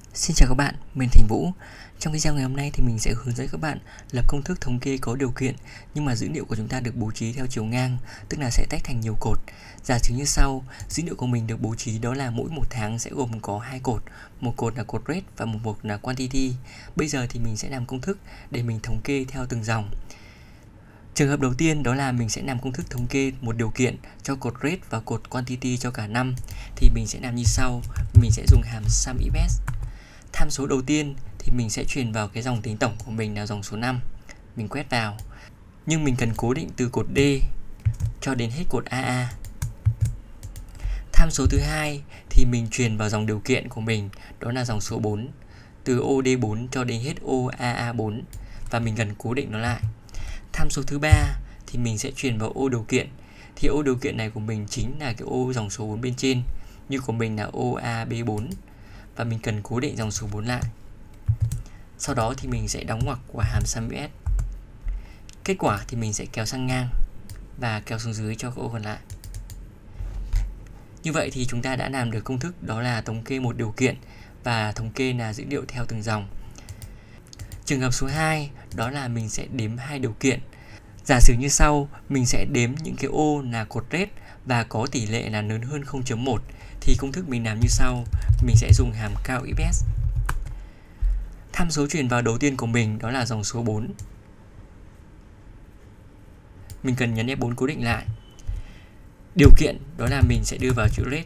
Xin chào các bạn, mình Thành Vũ. Trong video ngày hôm nay thì mình sẽ hướng dẫn các bạn lập công thức thống kê có điều kiện nhưng mà dữ liệu của chúng ta được bố trí theo chiều ngang, tức là sẽ tách thành nhiều cột. Giả sử như sau, dữ liệu của mình được bố trí đó là mỗi một tháng sẽ gồm có hai cột, một cột là cột rate và một cột là quantity. Bây giờ thì mình sẽ làm công thức để mình thống kê theo từng dòng. Trường hợp đầu tiên đó là mình sẽ làm công thức thống kê một điều kiện cho cột rate và cột quantity cho cả năm. Thì mình sẽ làm như sau, mình sẽ dùng hàm SUMIF. Tham số đầu tiên thì mình sẽ truyền vào cái dòng tính tổng của mình là dòng số 5. Mình quét vào. Nhưng mình cần cố định từ cột D cho đến hết cột AA. Tham số thứ hai thì mình truyền vào dòng điều kiện của mình, đó là dòng số 4, từ OD4 cho đến hết OAA4 và mình cần cố định nó lại. Tham số thứ ba thì mình sẽ truyền vào ô điều kiện. Thì ô điều kiện này của mình chính là cái ô dòng số 4 bên trên, như của mình là OAB4 và mình cần cố định dòng số 4 lại. Sau đó thì mình sẽ đóng ngoặc của hàm SUMIF. Kết quả thì mình sẽ kéo sang ngang và kéo xuống dưới cho các ô còn lại. Như vậy thì chúng ta đã làm được công thức đó là thống kê một điều kiện và thống kê là dữ liệu theo từng dòng. Trường hợp số 2 đó là mình sẽ đếm hai điều kiện. Giả sử như sau, mình sẽ đếm những cái ô là cột rate và có tỷ lệ là lớn hơn 0.1 thì công thức mình làm như sau, mình sẽ dùng hàm COUNT-IF. Tham số truyền vào đầu tiên của mình đó là dòng số 4. Mình cần nhấn F4 cố định lại. Điều kiện đó là mình sẽ đưa vào chữ rate.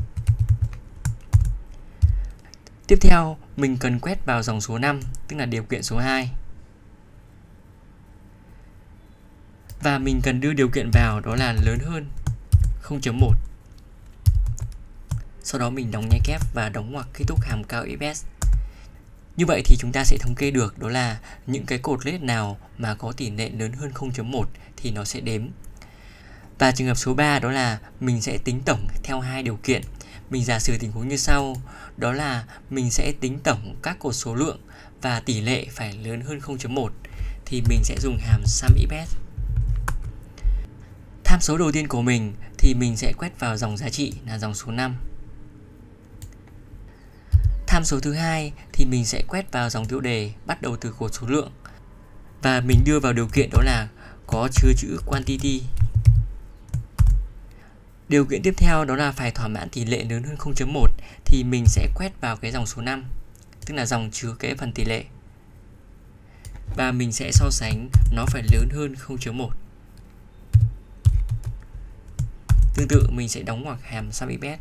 Tiếp theo, mình cần quét vào dòng số 5, tức là điều kiện số 2. Và mình cần đưa điều kiện vào đó là lớn hơn 0.1. Sau đó mình đóng nháy kép và đóng ngoặc kết thúc hàm COUNT-IF. Như vậy thì chúng ta sẽ thống kê được đó là những cái cột rate nào mà có tỷ lệ lớn hơn 0.1 thì nó sẽ đếm. Và trường hợp số 3 đó là mình sẽ tính tổng theo hai điều kiện. Mình giả sử tình huống như sau, đó là mình sẽ tính tổng các cột số lượng và tỷ lệ phải lớn hơn 0.1 thì mình sẽ dùng hàm SUMIF. Tham số đầu tiên của mình thì mình sẽ quét vào dòng giá trị là dòng số 5. Tham số thứ hai thì mình sẽ quét vào dòng tiêu đề bắt đầu từ cột số lượng và mình đưa vào điều kiện đó là có chứa chữ quantity. Điều kiện tiếp theo đó là phải thỏa mãn tỷ lệ lớn hơn 0.1 thì mình sẽ quét vào cái dòng số 5, tức là dòng chứa cái phần tỷ lệ. Và mình sẽ so sánh nó phải lớn hơn 0.1. Tương tự mình sẽ đóng ngoặc hàm SUMIF.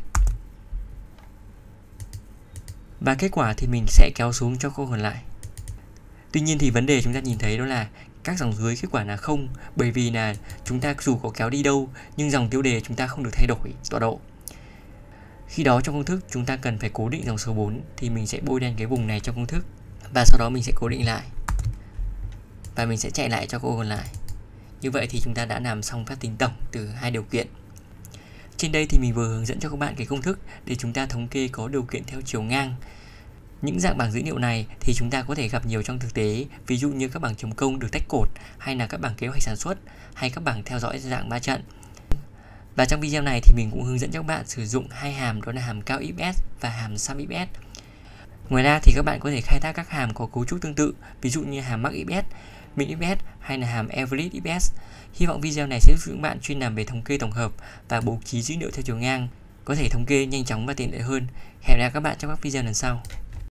Và kết quả thì mình sẽ kéo xuống cho câu còn lại. Tuy nhiên thì vấn đề chúng ta nhìn thấy đó là các dòng dưới kết quả là 0, bởi vì là chúng ta dù có kéo đi đâu nhưng dòng tiêu đề chúng ta không được thay đổi tọa độ. Khi đó trong công thức chúng ta cần phải cố định dòng số 4 thì mình sẽ bôi đen cái vùng này trong công thức và sau đó mình sẽ cố định lại. Và mình sẽ chạy lại cho câu còn lại. Như vậy thì chúng ta đã làm xong phép tính tổng từ hai điều kiện. Trên đây thì mình vừa hướng dẫn cho các bạn cái công thức để chúng ta thống kê có điều kiện theo chiều ngang. Những dạng bảng dữ liệu này thì chúng ta có thể gặp nhiều trong thực tế, ví dụ như các bảng chấm công được tách cột, hay là các bảng kế hoạch sản xuất, hay các bảng theo dõi dạng ba trận. Và trong video này thì mình cũng hướng dẫn cho các bạn sử dụng hai hàm đó là hàm COUNT-IF và hàm SUMIF. Ngoài ra thì các bạn có thể khai thác các hàm có cấu trúc tương tự, ví dụ như hàm MAX-IF, MIN-IF hay là hàm Average-IF. Hy vọng video này sẽ giúp các bạn chuyên làm về thống kê tổng hợp và bố trí dữ liệu theo chiều ngang, có thể thống kê nhanh chóng và tiện lợi hơn. Hẹn gặp lại các bạn trong các video lần sau.